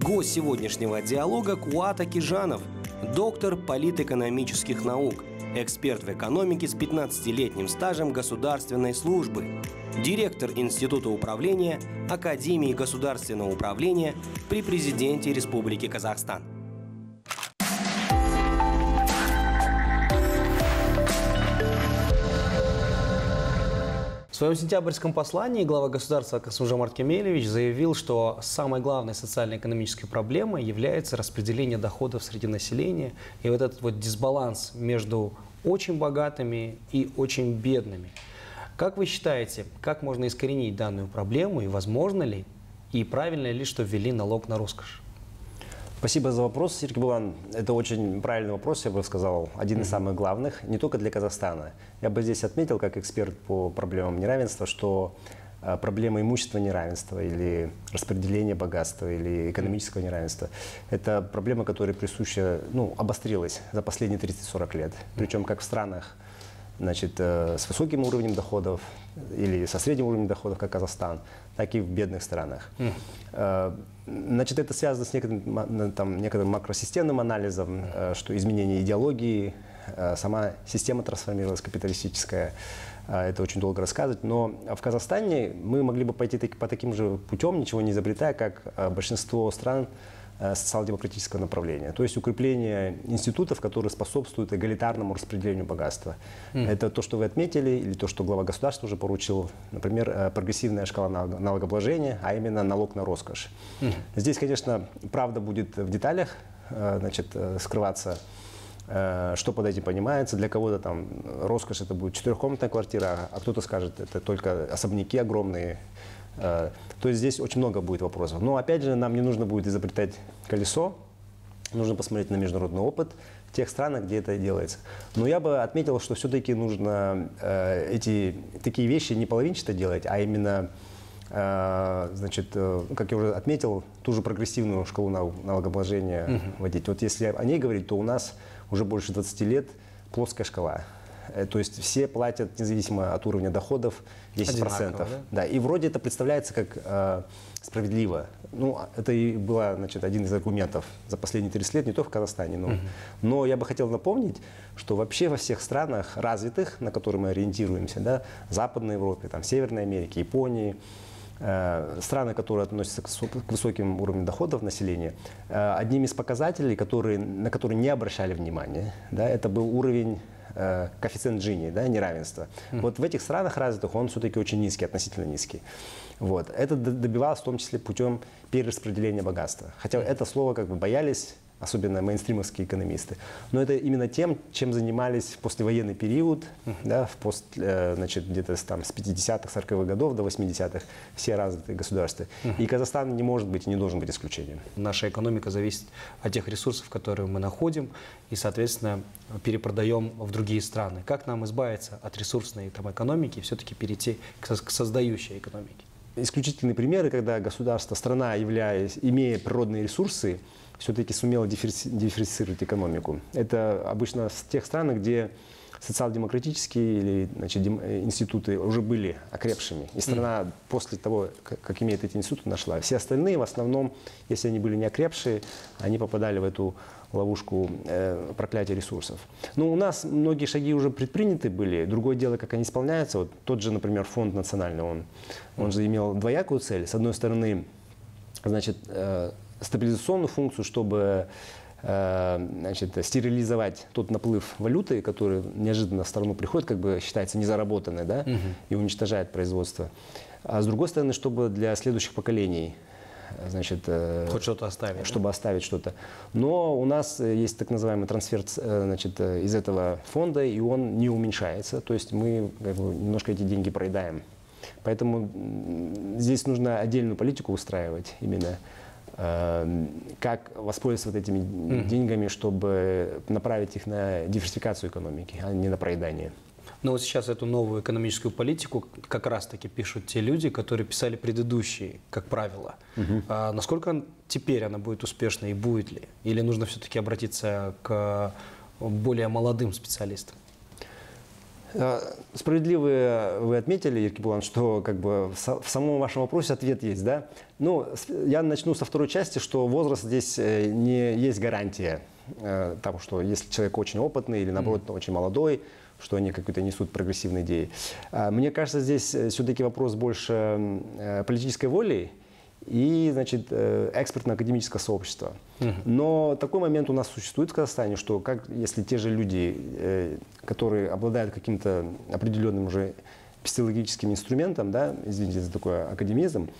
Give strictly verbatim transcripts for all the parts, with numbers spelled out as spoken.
Гость сегодняшнего диалога Куат Акижанов, доктор политэкономических наук, эксперт в экономике с пятнадцатилетним стажем государственной службы, директор Института управления Академии государственного управления при президенте Республики Казахстан. В своем сентябрьском послании глава государства Касым-Жомарт Кемелевич заявил, что самой главной социально-экономической проблемой является распределение доходов среди населения и вот этот вот дисбаланс между очень богатыми и очень бедными. Как вы считаете, как можно искоренить данную проблему и возможно ли, и правильно ли, что ввели налог на роскошь? Спасибо за вопрос, Сергей Булан. Это очень правильный вопрос, я бы сказал, один из самых главных, не только для Казахстана. Я бы здесь отметил, как эксперт по проблемам неравенства, что э, проблема имущественного неравенства или распределения богатства или экономического неравенства – это проблема, которая присуща, ну, обострилась за последние тридцать-сорок лет. Причем как в странах, значит, э, с высоким уровнем доходов или со средним уровнем доходов, как Казахстан, так и в бедных странах. Mm. Э, значит, это связано с некоторым, там, некоторым макросистемным анализом, э, что изменение идеологии, э, сама система трансформировалась, капиталистическая. Э, это очень долго рассказывать. Но в Казахстане мы могли бы пойти таки, по таким же путем, ничего не изобретая, как э, большинство стран социал-демократического направления. То есть укрепление институтов, которые способствуют эгалитарному распределению богатства. Mm. Это то, что вы отметили, или то, что глава государства уже поручил. Например, прогрессивная шкала налогообложения, а именно налог на роскошь. Mm. Здесь, конечно, правда будет в деталях, значит, скрываться, что под этим понимается. Для кого-то там роскошь это будет четырехкомнатная квартира, а кто-то скажет, это только особняки огромные. То есть здесь очень много будет вопросов. Но опять же, нам не нужно будет изобретать колесо, нужно посмотреть на международный опыт в тех странах, где это делается. Но я бы отметил, что все-таки нужно э, эти такие вещи не половинчато делать, а именно, э, значит, э, как я уже отметил, ту же прогрессивную шкалу налогообложения uh-huh. вводить. Вот если о ней говорить, то у нас уже больше двадцати лет плоская шкала. То есть все платят, независимо от уровня доходов, десять процентов. Да? Да, и вроде это представляется как э, справедливо. Ну, это и был, значит, один из аргументов за последние тридцать лет, не только в Казахстане. Но, uh-huh. но я бы хотел напомнить, что вообще во всех странах развитых, на которые мы ориентируемся, да, Западной Европе, там, Северной Америке, Японии, э, страны, которые относятся к, к высоким уровням доходов населения, э, одним из показателей, которые, на которые не обращали внимания, да, это был уровень коэффициент Джини, да, неравенства. Mm. Вот в этих странах развитых он все-таки очень низкий, относительно низкий. Вот. Это добивалось в том числе путем перераспределения богатства. Хотя mm. это слово как бы боялись, особенно мейнстримовские экономисты. Но это именно тем, чем занимались в послевоенный период, mm. да, в пост, значит, где-то там с пятидесятых, сороковых годов до восьмидесятых, все развитые государства. Mm. И Казахстан не может быть и не должен быть исключением. Наша экономика зависит от тех ресурсов, которые мы находим, и, соответственно, перепродаем в другие страны. Как нам избавиться от ресурсной там, экономики и все-таки перейти к, к создающей экономике? Исключительные примеры, когда государство, страна, являясь, имея природные ресурсы, все-таки сумела диверсифицировать экономику. Это обычно в тех странах, где социал-демократические или, значит, институты уже были окрепшими. И страна mm. после того, как, как имеет эти институты, нашла. Все остальные, в основном, если они были не окрепшие, они попадали в эту ловушку э, проклятия ресурсов. Но у нас многие шаги уже предприняты были. Другое дело, как они исполняются. Вот тот же, например, фонд национальный, он, он же имел двоякую цель. С одной стороны, значит, э, стабилизационную функцию, чтобы значит, стерилизовать тот наплыв валюты, который неожиданно в страну приходит, как бы считается незаработанной, да, угу. и уничтожает производство. А с другой стороны, чтобы для следующих поколений, значит, хоть что-то оставить, чтобы да? оставить что-то. Но у нас есть так называемый трансфер, значит, из этого фонда, и он не уменьшается. То есть мы как бы немножко эти деньги проедаем. Поэтому здесь нужно отдельную политику устраивать именно. Как воспользоваться вот этими mm-hmm. деньгами, чтобы направить их на диверсификацию экономики, а не на проедание. Но вот сейчас эту новую экономическую политику как раз-таки пишут те люди, которые писали предыдущие, как правило. Mm-hmm. А насколько теперь она будет успешной и будет ли? Или нужно все-таки обратиться к более молодым специалистам? Справедливо вы отметили, Еркебулан, что как бы в самом вашем вопросе ответ есть, да? Ну, я начну со второй части, что возраст здесь не есть гарантия того, что если человек очень опытный или, наоборот, mm-hmm. очень молодой, что они какие-то несут прогрессивные идеи. Мне кажется, здесь все-таки вопрос больше политической воли и, значит, экспертно-академического сообщества. Uh-huh. Но такой момент у нас существует в Казахстане, что как, если те же люди, которые обладают каким-то определенным уже психологическим инструментом, да, извините за такой академизм,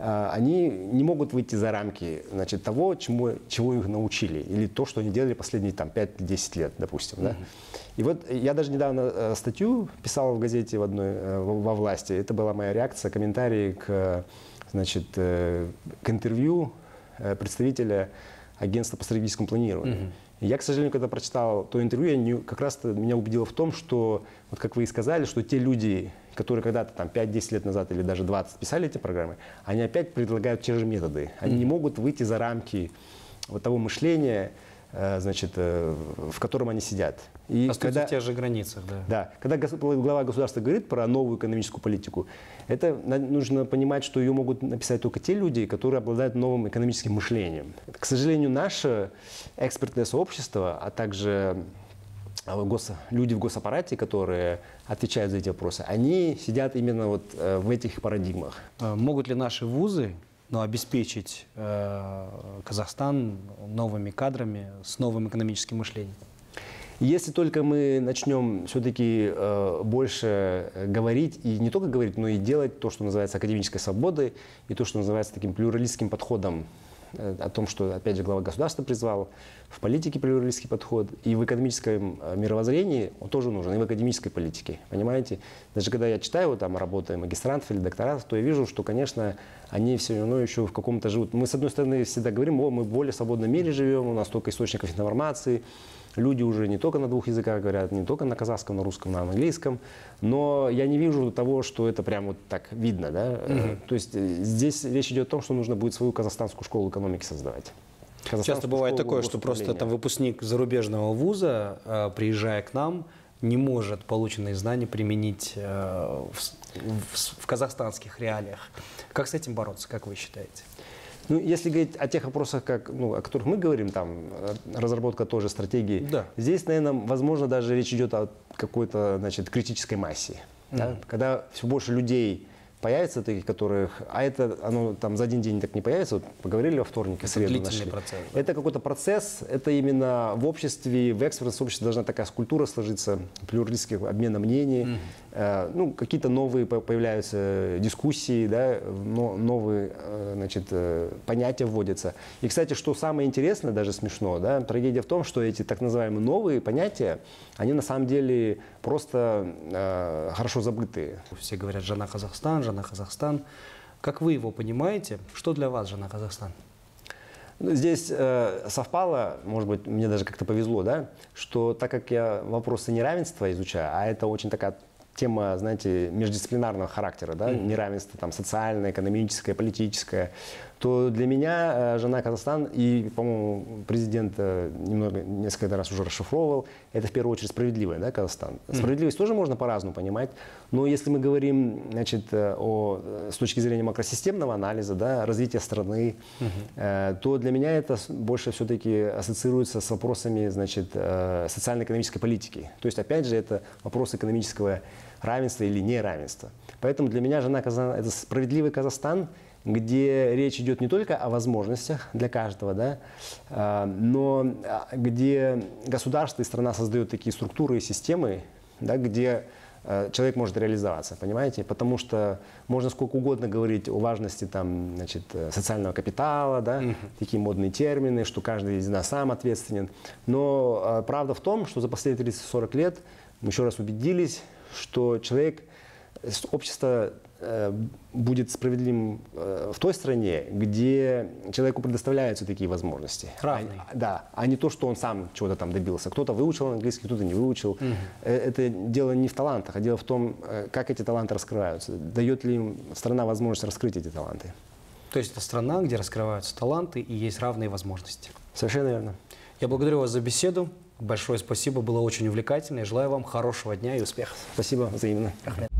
они не могут выйти за рамки, значит, того, чему, чего их научили, или то, что они делали последние там, пять-десять лет, допустим. Uh-huh. Да? И вот я даже недавно статью писал в газете в одной, во «Власти». Это была моя реакция, комментарий к, значит, к интервью представителя агентства по стратегическому планированию. Uh-huh. И я, к сожалению, когда прочитал то интервью, я не, как раз меня убедило в том, что, вот как вы и сказали, что те люди, которые когда-то там пять-десять лет назад или даже двадцать писали эти программы, они опять предлагают те же методы. Они mm-hmm. не могут выйти за рамки вот того мышления, значит, в котором они сидят. И остаются когда, в тех же границах, да. Да. Когда глава государства говорит про новую экономическую политику, это нужно понимать, что ее могут написать только те люди, которые обладают новым экономическим мышлением. К сожалению, наше экспертное сообщество, а также гос... люди в госаппарате, которые отвечают за эти вопросы, они сидят именно вот в этих парадигмах. Могут ли наши вузы но обеспечить э, Казахстан новыми кадрами с новым экономическим мышлением? Если только мы начнем все-таки э, больше говорить, и не только говорить, но и делать то, что называется академической свободой, и то, что называется таким плюралистским подходом, э, о том, что, опять же, глава государства призвал, в политике плюралистский подход, и в экономическом мировоззрении он тоже нужен, и в академической политике, понимаете? Даже когда я читаю вот, там, работы магистрантов или докторатов, то я вижу, что, конечно, они все равно еще в каком-то живут. Мы, с одной стороны, всегда говорим, о, мы в более свободном мире живем, у нас столько источников информации, люди уже не только на двух языках говорят, не только на казахском, на русском, на английском, но я не вижу того, что это прям вот так видно, да? Mm-hmm. То есть здесь речь идет о том, что нужно будет свою казахстанскую школу экономики создавать. Часто бывает такое, что просто там выпускник зарубежного вуза, э, приезжая к нам, не может полученные знания применить э, в, в, в казахстанских реалиях. Как с этим бороться, как вы считаете? Ну, если говорить о тех вопросах, как, ну, о которых мы говорим, там, разработка тоже стратегии, да. Здесь, наверное, возможно, даже речь идет о какой-то, значит, критической массе. Mm-hmm. Да? Когда все больше людей появится, таких, которых, а это оно там за один день так не появится, вот поговорили во вторник, это среду нашли. Процесс, да? Это какой-то процесс, это именно в обществе, в экспертном сообществе должна такая культура сложиться, плюралистских обмена мнений, mm-hmm. э, ну, какие-то новые появляются дискуссии, да, но, новые, э, значит, э, понятия вводятся. И, кстати, что самое интересное, даже смешно, да, трагедия в том, что эти так называемые новые понятия, они на самом деле просто э, хорошо забытые. Все говорят «жена Казахстан», «жена Казахстан». Как вы его понимаете? Что для вас «жена Казахстан»? Здесь э, совпало, может быть, мне даже как-то повезло, да, что так как я вопросы неравенства изучаю, а это очень такая тема, знаете, междисциплинарного характера, да, mm-hmm. неравенство там, социальное, экономическое, политическое, то для меня э, «Жена Казахстан» и, по-моему, президент э, немного, несколько раз уже расшифровывал, это в первую очередь справедливое, да, Казахстан. Mm-hmm. Справедливость тоже можно по-разному понимать, но если мы говорим, значит, о, с точки зрения макросистемного анализа, да, развития страны, mm-hmm. э, то для меня это больше все-таки ассоциируется с вопросами, значит, э, социально-экономической политики. То есть, опять же, это вопрос экономического равенства или неравенства. Поэтому для меня «Жена Казахстан» — это справедливый Казахстан, где речь идет не только о возможностях для каждого, да, но где государство и страна создают такие структуры и системы, да, где человек может реализоваться, понимаете? Потому что можно сколько угодно говорить о важности там, значит, социального капитала, да, mm-hmm. такие модные термины, что каждый из нас сам ответственен. Но правда в том, что за последние тридцать-сорок лет мы еще раз убедились, что человек, общество будет справедливым в той стране, где человеку предоставляются такие возможности. Равный. А, да, а не то, что он сам чего-то там добился. Кто-то выучил английский, кто-то не выучил. Угу. Это дело не в талантах, а дело в том, как эти таланты раскрываются. Дает ли им страна возможность раскрыть эти таланты. То есть это страна, где раскрываются таланты и есть равные возможности. Совершенно верно. Я благодарю вас за беседу. Большое спасибо, было очень увлекательно. Я желаю вам хорошего дня и успехов. Спасибо, взаимно.